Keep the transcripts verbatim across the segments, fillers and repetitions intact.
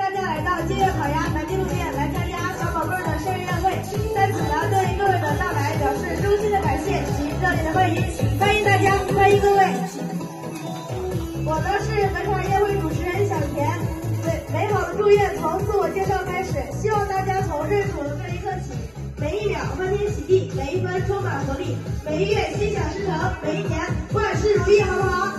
大家来到金月烤鸭南京路店来参加小宝贝儿的生日宴会，在此呢对各位的到来表示衷心的感谢及热烈的欢迎，欢迎大家，欢迎各位。我呢是本场宴会主持人小田，美美好的祝愿从自我介绍开始，希望大家从认识我的这一刻起，每一秒欢天喜地，每一分充满活力，每一月心想事成，每一年万事如意，好不好？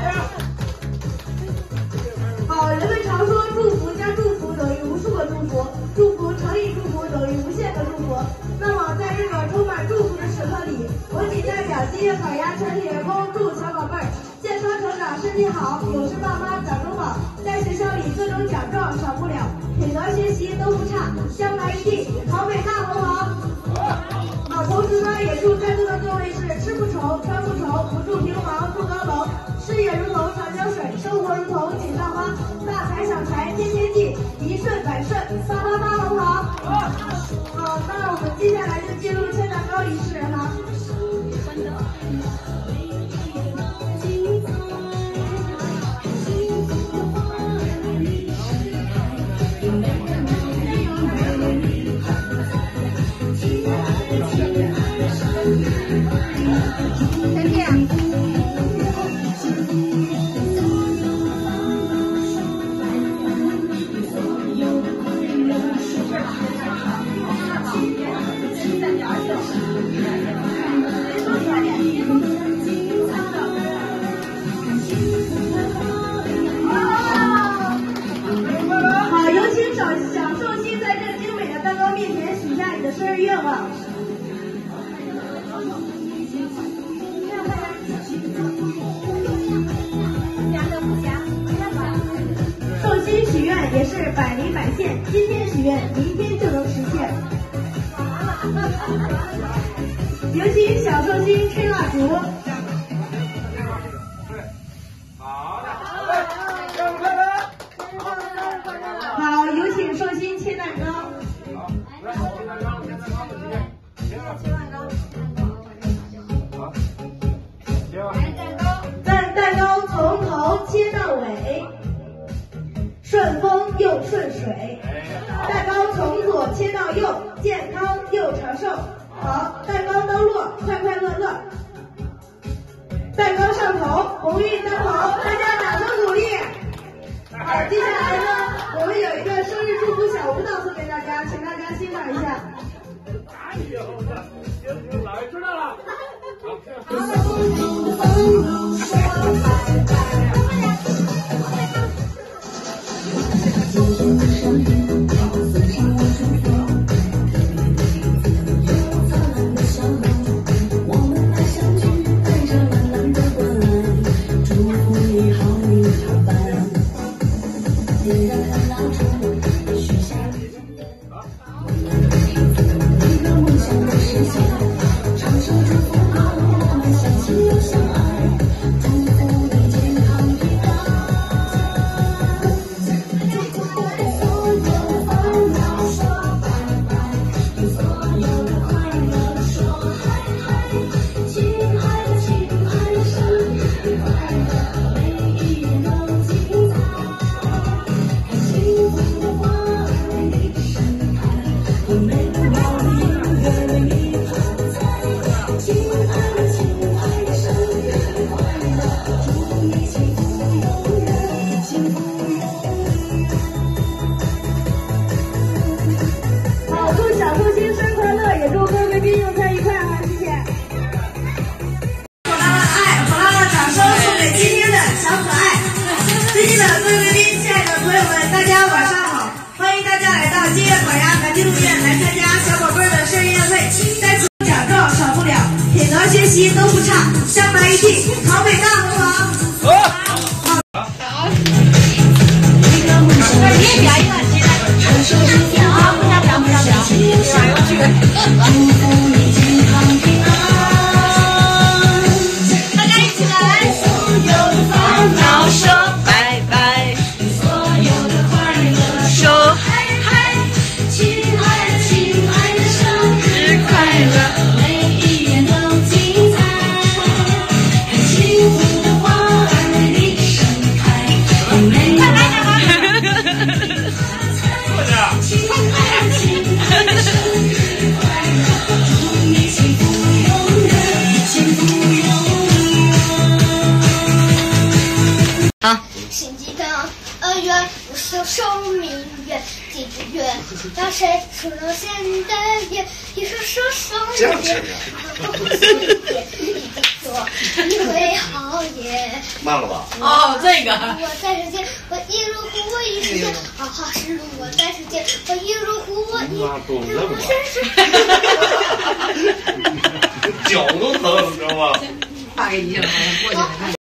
好，人们常说祝福加祝福等于无数个祝福，祝福乘以祝福等于无限个祝福。那么在这个充满祝福的时刻里，我谨代表金月烤鸭全体员工祝小宝贝儿健康成长，身体好，有事爸妈掌中宝，在学校里各种奖状少不了，品德学习都不差，将来一定考北大，好不好？好，同时呢，也祝在座的各位是吃不愁，穿不愁，不住平房，住高楼，事业如同长江水，生活如同锦上花，大财小财天天进，一顺百顺，发发发，好不好？好，那我们接下来就进入切蛋糕仪式哈。好，有请小小寿星在这精美的蛋糕面前许下你的生日愿望。寿星许愿也是百灵百现，今天许愿，明天就能实现。有请小寿星吹蜡烛。好，有请寿星切蛋糕。蛋蛋糕从头切到尾，顺风又顺水。蛋糕从左切到右，健康又长寿。好，蛋糕当落，快快乐乐。蛋糕上头，鸿运当头，大家掌声鼓励。好，接下来呢，我们有一个生日祝福小舞蹈送给大家，请大家欣赏一下。哎呦，老爷知道了。学习都不差，将来一定考北大，好不好？好。好。你也表一个，啊，不要不要不要不要，哎呦我去！大家一起来，所有的烦恼说拜拜，所有的快乐说嗨嗨，亲爱的亲爱的生日快乐。 就寿命远，地不远。当谁说了现代也，一说说生日，不是也，一定说你会好也。 慢了吧？ 哦，这个。 我在世间，我一如虎，我一世间，好好是路。我在世间，我一如虎，我一如身世。 脚都疼，你知道吗？ 发给你了，过去了。